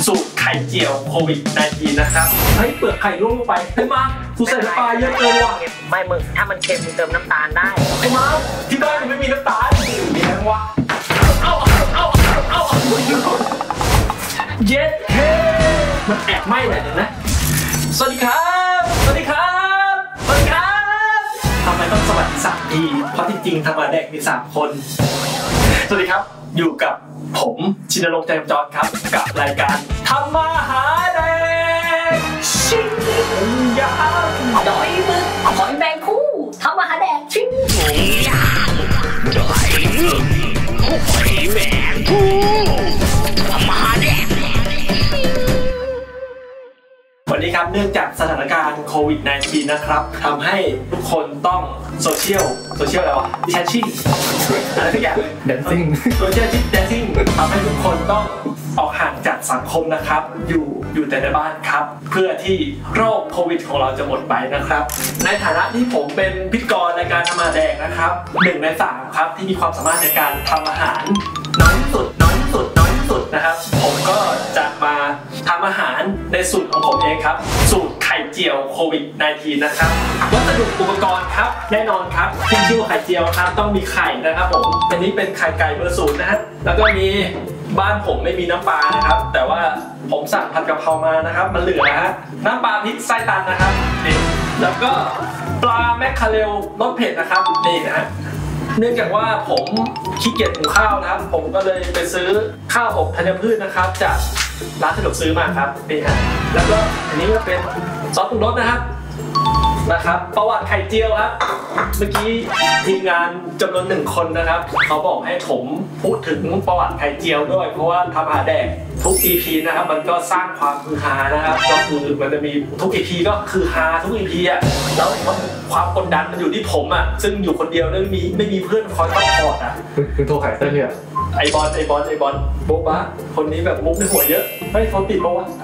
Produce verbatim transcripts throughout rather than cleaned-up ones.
สูตรไข่เจียวโควิด สิบเก้า นะครับเฮ้ยเปลือกไข่ร่วงลงไปเฮ้ยมากูใส่น้ำปลาเยอะเกินว่ะไม่มึงถ้ามันเค็มมึงเติมน้ำตาลได้ไอ้มาที่บ้านมันไม่มีน้ำตาลมีแค่วะเอาเอาเอาเอาเย็ดเฮ้มันแอบไหม้หน่อยนะสวัสดีครับสวัสดีครับสวัสดีครับทำไมต้องสวัสดีสามทีเพราะจริงๆธรรมดาแดกมีสามคนสวัสดีครับอยู่กับผมชินรงค์ใจจรครับกับรายการทำมาหาแดกชิงยางดอยมึกหอยแมงคู่ทำมาหาแดกชิงยางดอยมึกหอยแมงคู่ทำมาหาแดกวันนี้ครับเนื่องจากสถานการณ์โควิด สิบเก้า นะครับทำให้ทุกคนต้องโซเชียลโซเชียลอะไรวะดิชันชิ่งอะไรทุกอย่างแดนซิ่งโซเชียลชิ่งแดนซิ่งทำให้ทุกคนต้องออกห่างจากสังคมนะครับอยู่อยู่แต่ในบ้านครับเพื่อที่โรคโควิดของเราจะหมดไปนะครับในฐานะที่ผมเป็นพิธีกรรายการทำมาแดงนะครับหนึ่งในสามครับที่มีความสามารถในการทำอาหารน้อยที่สุดน้อยที่สุดน้อยที่สุดนะครับผมก็จะมาทำอาหารในสูตรของผมเองครับสูตรไข่เจียวโควิด สิบเก้า นะครับวัสดุอุปกรณ์ครับแน่นอนครับที่ชื่อว่าไข่เจียวครับต้องมีไข่นะครับผมอันนี้เป็นไข่ไก่เบอร์ศูนย์นะฮะแล้วก็มีบ้านผมไม่มีน้ำปลานะครับแต่ว่าผมสั่งผัดกะเพรามานะครับมันเหลือนะฮะน้ำปลาพริกไส้ตันนะครับนี่แล้วก็ปลาแมคคาเรลรสเผ็ดนะครับนี่นะฮะเนื่องจากว่าผมขี้เกียจหุงข้าวนะครับผมก็เลยไปซื้อข้าวอบธัญพืชนะครับจากร้านสะดวกซื้อมาครับนี่ฮะแล้วก็อันนี้ก็เป็นซอสปรุงรสนะครับนะครับประวัติไข่เจียวครับเมื่อกี้ทีมงานจำนวนหนึ่งคนนะครับเขาบอกให้ผมพูดถึงประวัติไข่เจียวด้วยเพราะว่าทำอาหารแดกทุก อี พี นะครับมันก็สร้างความฮือฮานะครับก็คือมันจะมีทุก อี พี ก็คือฮาทุก อี พี อ่ะแล้วความกดดันมันอยู่ที่ผมอ่ะซึ่งอยู่คนเดียวไม่มีไม่มีเพื่อนคอยซัพพอร์ตอ่ะคือโทรไข่เต้นเนี่ยไอบอลไอบอลไอบอลโบ๊ะบ้าคนนี้แบบมุกในหัวเยอะเฮ้ยเขาติดปะวะ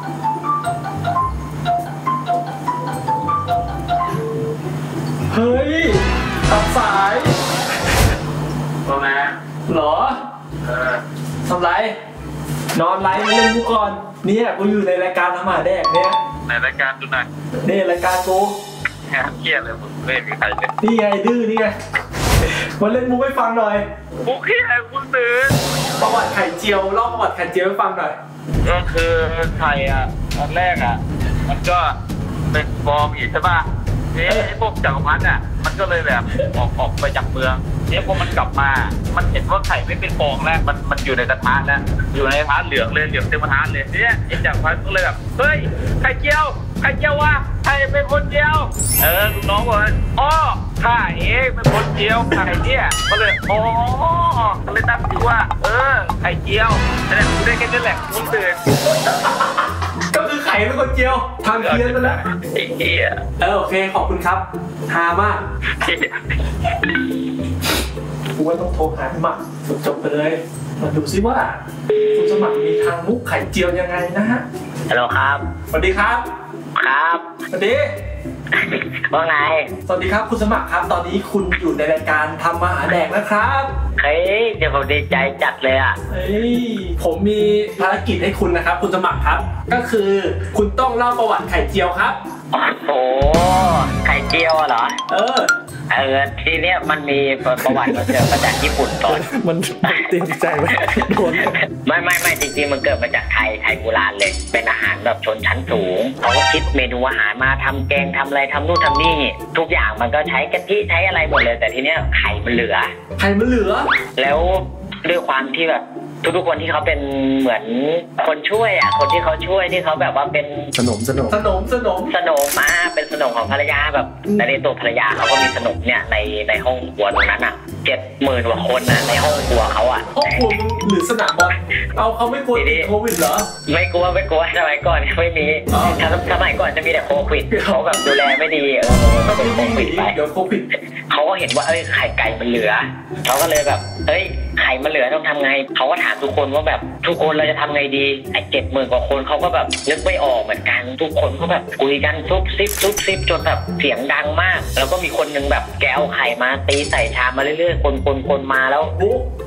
เฮ้ยตัดสายตรงไหนหรอเออทำไรนอนไลฟ์มาเล่นกูก่อนเนี่ยกูอยู่ในรายการทำมาแดกเนี่ยในรายการดูหน่อยนี่รายการกูแค่เครียดเลยมึงเล่นกับใครเนี่ยนี่ไงดื้อนี่ไงมาเล่นมุกให้ฟังหน่อยกูเครียดกูตื่นประวัติไข่เจียวเล่าประวัติไข่เจียวให้ฟังหน่อยก็คือไข่อ่ะตอนแรกอ่ะมันก็เป็นฟองอยู่ใช่ป่ะนี่พวกจักรพรรดิอ่ะมันก็เลยแบบออกออกไปจากเมืองเนี่ยพอมันกลับมามันเห็นว่าไข่ไม่เป็นฟองแล้วมันมันอยู่ในกระทะแล้วอยู่ในกระทะเหลืองเลยเหลืองเต็มกระทะเลยเนี่ยไอ้จักรพรรดิก็เลยแบบเฮ้ยไข่เจียวไข่เจียววะไข่เป็นคนเจียวเออลูกน้องบอกอ๋อข้าเองเป็นคนเจียวไข่เนี่ยก็เลยอ๋อก็เลยตั้งชื่อว่าเออไข่เจียวแต่กูได้แค่นี้แหละมึงตื่นก็คือไข่เป็นคนเจียวทางเคียนนั่นแหละไอ้เหี้ยเออโอเคขอบคุณครับฮามากกูว่าต้องโทรหาพี่หมักจบไปเลยมาดูซิว่าคุณสมัครมีทางมุกไข่เจียวยังไงนะฮะฮัลโหลครับสวัสดีครับครับสวัสดีว่าไงสวัสดีครับคุณสมัครครับตอนนี้คุณอยู่ในรายการทำมาหาแดกนะครับเฮ้ยเดี๋ยวผมดีใจจัดเลยอ่ะเฮ้ยผมมีภารกิจให้คุณนะครับคุณสมัครครับก็คือคุณต้องเล่าประวัติไข่เจียวครับโอ้โหไข่เจียวเหรอเออเออทีเนี้ยมันมีประวัติมาเจอมาจากญี่ปุ่นก่อนมันเต็มใจไหมโดนไม่ไม่ไม่จริงๆมันเกิดมาจากไทยไทยโบราณเลยเป็นอาหารแบบชนชั้นสูงเขาก็คิดเมนูอาหารมาทำแกงทำอะไรทำนู่นทำนี่ทุกอย่างมันก็ใช้กะทิใช้อะไรหมดเลยแต่ทีเนี้ยไข่มันเหลือไข่มันเหลือแล้วด้วยความที่แบบทุกๆคนที่เขาเป็นเหมือนคนช่วยอ่ะคนที่เขาช่วยที่เขาแบบว่าเป็นสนมสนมสนมสนมสนมมาเป็นสนมของภรรยาแบบในตัวภรรยาเขาก็มีสนมเนี่ยในในห้องครัวตรงนั้นอ่ะเจ็ดหมื่นกว่าคนอ่ะในห้องครัวเขาอ่ะห้องครัวหรือสนามบอลเอาเขาไม่กลัวโควิดเหรอไม่กลัวไม่กลัวสมัยก่อนไม่มีสมัยก่อนจะมีแต่โควิดเขาแบบดูแลไม่ดีเออเขาเป็นโควิดเดี๋ยวโควิดเขาก็เห็นว่าเอ้ยไข่ไก่มันเหลือเขาก็เลยแบบเอ้ยไข่มันเหลือต้องทำไงเขาก็ถามทุกคนว่าแบบทุกคนเราจะทำไงดีไอ้เจ็ดหมื่นกว่าคนเขาก็แบบนึกไม่ออกเหมือนกันทุกคนก็แบบคุยกันซุบซิบซุบซิบจนแบบเสียงดังมากแล้วก็มีคนนึงแบบแกเอาไข่มาตีใส่ชามมาเรื่อยๆคนคนคนมาแล้วกู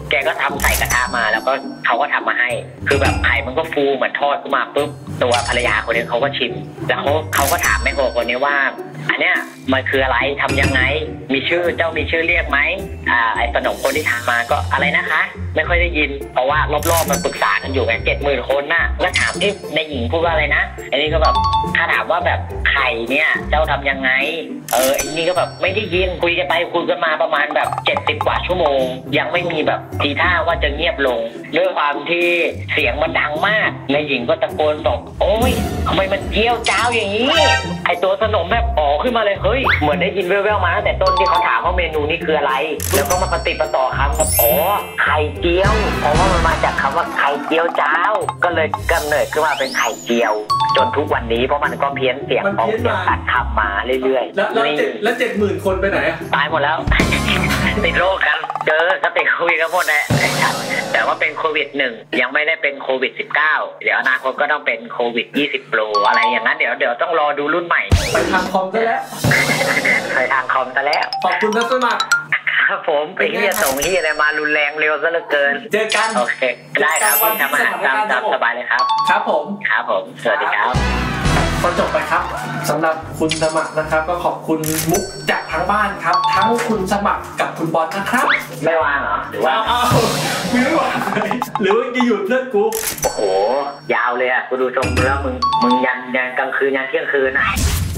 แกก็ทำใส่กระทะมาแล้วก็เขาก็ทำมาให้คือแบบไข่มันก็ฟูเหมือนทอดขึ้นมาปุ๊บตัวภรรยาคนนี้เขาก็ชิมแล้วเขาเขาก็ถามแม่ครัวคนนี้ว่าอันเนี้ยมันคืออะไรทำยังไงมีชื่อเจ้ามีชื่อเรียกไหมอ่าไอ้ขนมคนที่ทำมาก็อะไรนะคะไม่ค่อยได้ยินเพราะว่ารอบๆมันปรึกษากันอยู่ไงเจ็ดหมื่นคนน่ะก็ถามที่ในหญิงพูดว่าอะไรนะอันนี้ก็แบบถ้าถามว่าแบบไข่เนี่ยเจ้าทำยังไงเอออันนี้ก็แบบไม่ได้ยินคุยกันไปคุยกันมาประมาณแบบเจ็ดสิบกว่าชั่วโมงยังไม่มีแบบทีท่าว่าจะเงียบลงด้วยความที่เสียงมันดังมากในหญิงก็ตะโกนบอกโอ๊ยทำไมมันเจียวจ้าวอย่างนี้ไอตัวขนมแบบอ๋อขึ้นมาเลยเฮ้ยเหมือนได้ยินแว่วๆมาตั้งแต่ต้นที่เขาถามว่าเมนูนี้คืออะไรแล้วก็มาปฏิปต่อคำว่าอ๋อไข่เจียวเพราะว่ามันมาจากคำว่าไข่เจียวจ้าวก็เลยกำเนิดขึ้นมาเป็นไข่เจียวจนทุกวันนี้เพราะมันก็เพี้ยนเสียงออกเสียงตัดคำมาเรื่อยๆแล้วแล้วเจ็ดแล้วเจ็ดหมื่นคนไปไหนอะตายหมดแล้ว ติดโรคกันเจอก็ติดโควิดกันหมดแหละแต่ว่าเป็นโควิดหนึ่งยังไม่ได้เป็นโควิดสิบเก้าเดี๋ยวอนาคตก็ต้องเป็นโควิดยี่สิบโปรอะไรอย่างนั้นเดี๋ยวเดี๋ยวต้องรอดูรุ่นใหม่ไปทางคอมซะแล้วไปทางคอมซะแล้วขอบคุณท่านสมัครครับผมไปเฮียส่งเฮียอะไรมารุนแรงเร็วซะเหลือเกินเจอกันโอเคได้ครับคุณทำอาหารตามตามสบายเลยครับครับผมครับผมสวัสดีครับพอจบไปครับสำหรับคุณสมัครนะครับก็ขอบคุณมุกจากทางบ้านครับทั้งคุณสมัครกับคุณบอลนะครับไม่ว่างเหรอหรือว่าอ้าวไม่ว่างหรือว่าจะอยู่เพื่อนกูโอ้โหยาวเลยอ่ะกูดูทรงแล้วมึงมึงยันยันกลางคืนยันเที่ยงคืนอ่ะ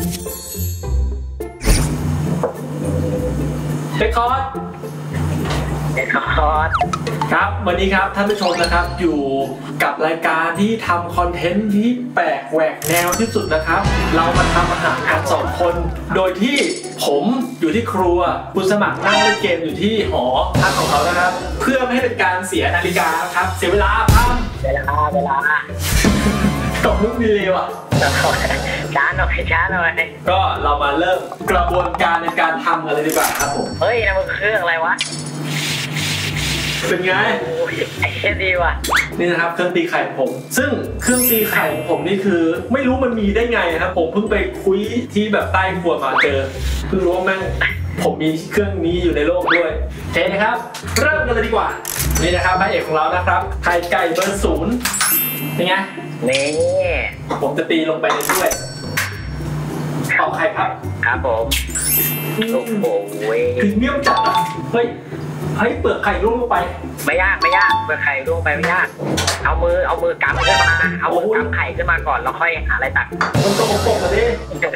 เรคคอร์ดเรคคอร์ดครับวันนี้ครับท่านผู้ชมนะครับอยู่กับรายการที่ทำคอนเทนต์ที่แปลกแหวกแนวที่สุดนะครับเรามาทำอาหารกันสองคนโดยที่ผมอยู่ที่ครัวคุณสมัครนั่งเล่นเกมอยู่ที่หอพักของเขานะครับเพื่อไม่ให้เป็นการเสียนาฬิกาครับเสียเวลาพังเวลาเวลาตบมุกดีเลยว่ะช้าหน่อยช้าหน่อยก็เรามาเริ่มกระบวนการในการทำกันเลยดีกว่าครับผมเฮ้ยนั่นมันเครื่องอะไรวะเป็นไงไอ้เช่นดีว่ะนี่นะครับเครื่องตีไข่ของผมซึ่งเครื่องตีไข่ของผมนี่คือไม่รู้มันมีได้ไงครับผมเพิ่งไปคุยที่แบบใต้ครัวมาเจอเพิ่งรู้ว่าแม่งผมมีเครื่องนี้อยู่ในโลกด้วยโอเคนะครับเริ่มกันเลยดีกว่านี่นะครับพระเอกของเรานะครับไข่ไก่เบอร์ศูนย์เป็นไงนี่ผมจะตีลงไปในถ้วยเอาไข่ครับครับผมโอ้โหพรีเมียมจัดอ่ะเฮ้ยเฮ้ยเปลือกไข่ร่วงลงไปไม่ยากไม่ยากเปลือกไข่ร่วงไปไม่ยากเอามือเอามือกำขึ้นมาเอามือกำไข่ขึ้นมาก่อนแล้วค่อยหาอะไรตักมันตกปกกันดิ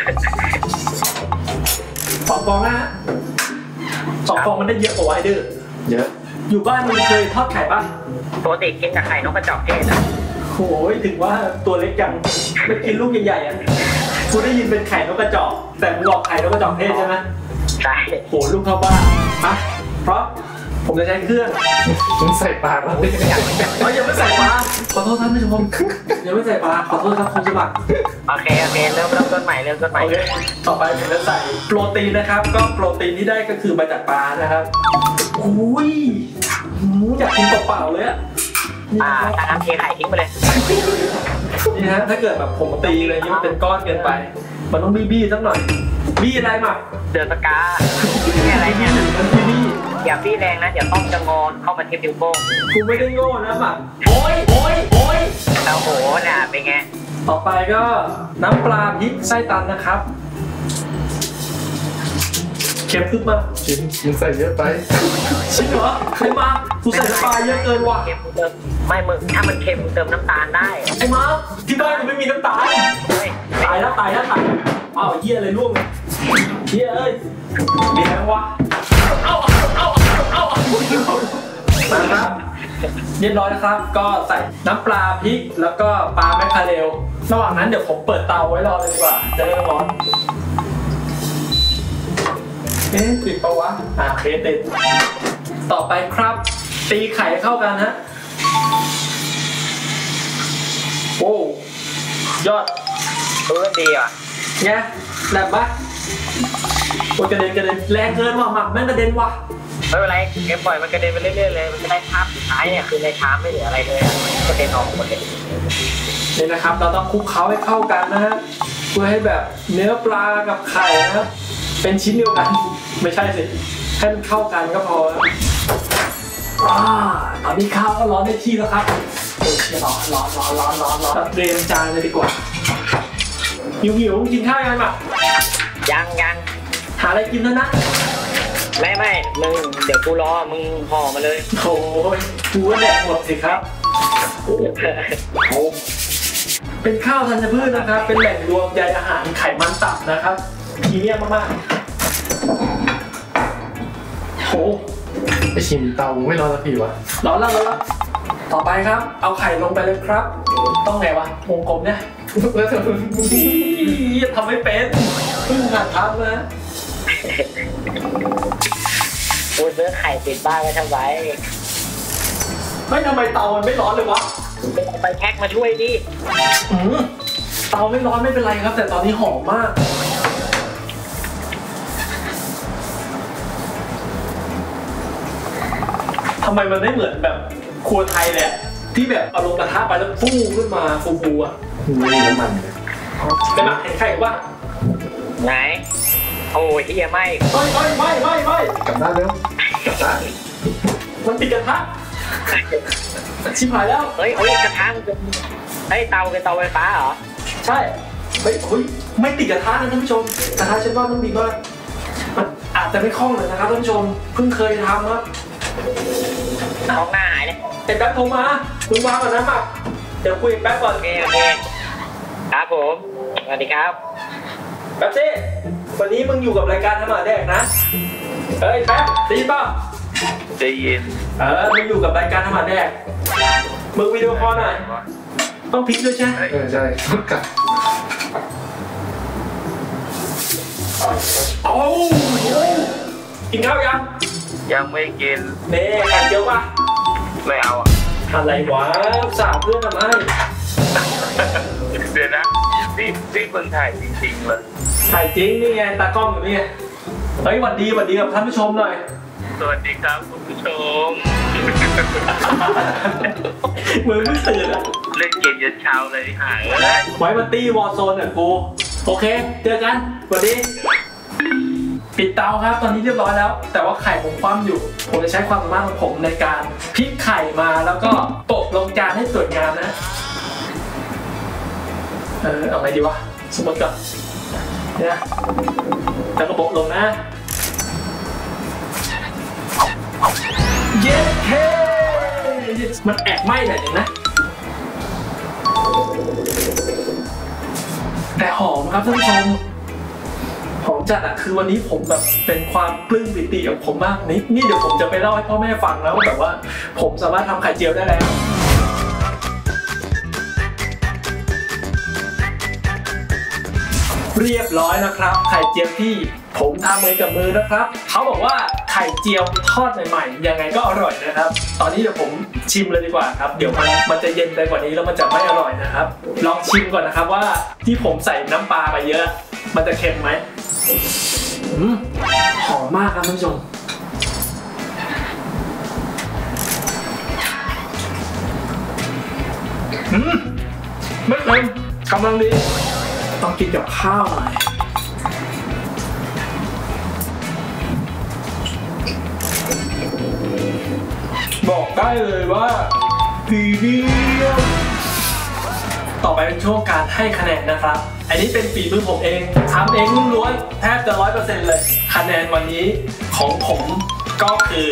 สองฟองนะสองฟองมันได้เยอะกว่าไว้ดื้อเยอะอยู่บ้านมึงเคยทอดไข่ป่ะปกติกินกับไข่นกกระจอกเทศอ่ะโอ้ยถึงว่าตัวเล็กจังไม่กินลูกใหญ่ๆอ่ะกูได้ยินเป็นไข่นกกระจอกแต่มึงบอกไข่นกกระจอกเทศใช่ไหมใช่โหลูกเท่าบ้านมาเพราะผมจะใช้เครื่องมึงใส่ปลาแล้วอ๋อยังไม่ใส่ปลาขอโทษท่านผู้ชมยังไม่ใส่ปลาขอโทษครับคุณสมัครโอเคโอเคเริ่มเริ่มต้นใหม่เริ่มต้นใหม่โอเคต่อไปผมจะใส่โปรตีนนะครับก็โปรตีนที่ได้ก็คือมาจากปลานะครับอุ้ยอยากกินเปล่าๆเลยอ่ะอ่าถ้าทำเทไข่ทิ้งไปเลยนี่ฮะถ้าเกิดแบบผมตีอะไรนี่มันเป็นก้อนเกินไปมันต้องบี้บี้สักหน่อยบี้อะไรมาเดือดสกาบี้อะไรเนี่ยมันบี้บี้อย่าบี้แรงนะเดี๋ยวต้องจะงอนเข้ามาทิ่มนิ้วโป้งกูไม่ได้โง่นะหมักโอ้ยโอ้ยโอ้ยโอ้โหน่ะเป็นไงต่อไปก็น้ำปลาพริกไส้ตันนะครับเค็มขึ้นมาชิ้นมึงใส่เยอะไปชิ้นเหรอใครมากูใส่น้ำปลาเยอะเกินว่ะเค็มเติมไม่มึงถ้ามันเค็มเติมน้ำตาลได้ไอ้มาที่บ้านกูไม่มีน้ำตาลตายแล้วตายแล้วตายอ้าวเหี้ยอะไรร่วงเหี้ยเอ้ยมีแทงวะเอ้าเอ้าเอ้ามาครับเรียบร้อยนะครับก็ใส่น้ำปลาพริกแล้วก็ปลาแมคคาเรลระหว่างนั้นเดี๋ยวผมเปิดเตาไว้รอเลยดีกว่าจะได้ร้อนเอ๊ะติดปะวะอ่าเคติดต่อไปครับตีไข่เข้ากันฮะโอ้ยอดเออดีอ่ะเนี่ยแหลมปะโอ้กระเด็นกระเด็นแรงเกินว่ะหมักแม่งกระเด็นว่ะไม่เป็นไรแกปล่อยมันกระเด็นไปเรื่อยๆเลยมันจะได้ภาพสุดท้ายเนี่ยคือในชามไม่เหลืออะไรเลยกระเด็นออกหมดเลยนี่นะครับเราต้องคลุกเคล้าให้เข้ากันนะฮะเพื่อให้แบบเนื้อปลากับไข่นะครับเป็นชิ้นเดียวกันไม่ใช่สิให้มันเข้ากันก็พออ่าตอนนี้ข้าวก็ร้อนได้ที่แล้วครับโอเคร้อนร้อนร้อนร้อนร้อนร้อนเตรียมจานเลยดีกว่าหิวหิวกินข้าวยังอ่ะยังยังหาอะไรกินแล้วนะไม่ไม่มึงเดี๋ยวกูรอมึงห่อมาเลยโอ้ยกูก็แดกหมดสิครับเป็นข้าวธัญพืชนะครับเป็นแหล่งรวมใยอาหารไขมันต่ำนะครับพรีเมียมมากๆโอ้ไปชิมเตาไม่ร้อนสักทีวะร้อนแล้วร้อนแล้วต่อไปครับเอาไข่ลงไปเลยครับต้องไงวะวงกลมเนี่ยแล้วเธอทำไม่เป็นเพิ่งหัดทำนะกูซื้อไข่ติดบ้านไว้ทำไมเฮ้ยทำไมเตามันไม่ร้อนเลยวะไปแพ็คมาช่วยดิเตาไม่ร้อนไม่เป็นไรครับแต่ตอนนี้หอมมากทำไมมันไม่เหมือนแบบครัวไทยเลยที่แบบเอาลงกระทะไปแล้วฟูขึ้นมาฟูๆอ่ะไม่มีน้ำมันเลยไม่หมักเห็นไข่ว่าไหนโอ้ยเฮียไม่ไม่ไม่ไม่ไม่ไม่กลับด้านเร็วกลับด้านมันติดกระทะชิบหายแล้วเฮ้ยเฮ้ยกระทะมันเป็นเฮ้ยเตาเป็นเตาไฟฟ้าเหรอใช่เฮ้ยเฮ้ยไม่ติดกระทะนะท่านผู้ชมกระทะฉันว่ามันดีมากมันอาจจะไม่คล่องเลยนะครับท่านผู้ชมเพิ่งเคยทำครับของหน้าหายเลยเอ็มแป๊บโทรมาคุณวางก่อนนะหมักเดี๋ยวคุยแป๊บก่อนโอเคโอเคครับผมสวัสดีครับแป๊บซี่วันนี้มึงอยู่กับรายการธรรมะแดกนะเฮ้ยแป๊บได้ยินป่ะได้ยินเออมึงอยู่กับรายการธรรมะแดกมึงวิดีโอคอลหน่อยต้องพลิกด้วยใช่เออใช่ต้องกัดโอ้กินข้าวยังยังไม่กินเน่ไข่เจียวป่ะไม่เอาอ่ะอะไรวะสาวเพื่อนทำไมเดี๋ยวนะนี่นี่เมืองไทยจริงๆเลยถ่ายจริงนี่ไงตากล้องอยู่นี่ไงเฮ้ยหวัดดีหวัดดีกับท่านผู้ชมหน่อยสวัสดีครับคุณผู้ชมเหมือนไม่ตื่นอะเล่นเกมยันเช้าเลยหายไว้มาตี้วอร์โซนเนี่ยกูโอเคเจอกันสวัสดีปิดเตาครับตอนนี้เรียบร้อยแล้วแต่ว่าไข่ผมคว่ำอยู่ผมจะใช้ความสามารถของผมในการพลิกไข่มาแล้วก็โปะลงจานให้สวยงามนะเออเอาไงดีวะสมมติก่อนเนี่ยแล้วก็โปะลงนะเย้เฮ้มันแอบไหม้หน่อยนึงนะแต่หอมครับท่านผู้ชมหอมจัดอะคือวันนี้ผมแบบเป็นความปลื้มปิติของผมมากนี่นี่เดี๋ยวผมจะไปเล่าให้พ่อแม่ฟังแล้วแบบว่าผมสามารถทำไข่เจียวได้แล้วเรียบร้อยนะครับไข่เจียวที่ผมทำเองกับมือนะครับเขาบอกว่าไข่เจียวทอดใหม่ๆยังไงก็อร่อยนะครับตอนนี้เดี๋ยวผมชิมเลยดีกว่าครับเดี๋ยวมันมันจะเย็นไปกว่านี้แล้วมันจะไม่อร่อยนะครับลองชิมก่อนนะครับว่าที่ผมใส่น้ำปลาไปเยอะมันจะเค็มไหมอืมหอมมากครับท่านผู้ชมอืมไม่เค็มกำลังดีต้องกินกับข้าวหน่อยบอกได้เลยว่าพรีเมียมต่อไปเป็นช่วงการให้คะแนนนะครับอันนี้เป็นฝีมือผมเองทำเองล้วนๆแทบจะร้อยเปอร์เซ็นต์เลยคะแนนวันนี้ของผมก็คือ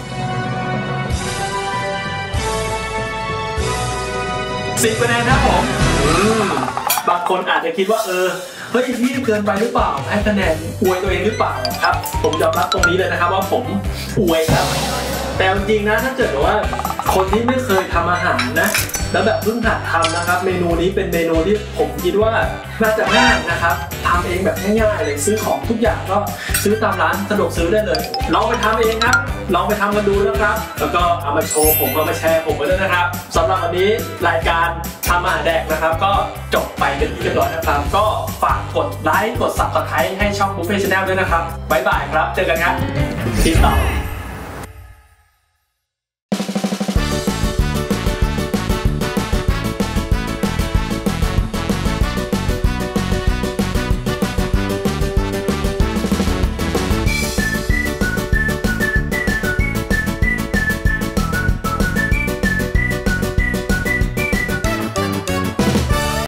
สิบคะแนนครับผมบางคนอาจจะคิดว่าเออเฮ้ยนี่เกินไปหรือเปล่าให้คะแนนอวยตัวเองหรือเปล่าครับผมยอมรับตรงนี้เลยนะครับว่าผมอวยครับแต่จริงๆนะถ้าเกิดว่าคนที่ไม่เคยทำอาหารนะแล้วแบบเพิ่งหัดทำนะครับเมนูนี้เป็นเมนูที่ผมคิดว่าน่าจะง่ายนะครับทำเองแบบง่ายๆเลยซื้อของทุกอย่างก็ซื้อตามร้านสะดวกซื้อได้เลยลองไปทำเองครับลองไปทำกันดูนะครับแล้วก็เอามาโชว์ผมเอามาแชร์ผมไปด้วยนะครับสำหรับวันนี้รายการทำอาหารแดกนะครับก็จบไปเป็นที่เรียบร้อยนะครับก็ฝากกดไลค์กด ซับสไครบ์ ให้ช่อง Buffet Channel ด้วยนะครับบ๊ายบายครับเจอกันครับติดต่อ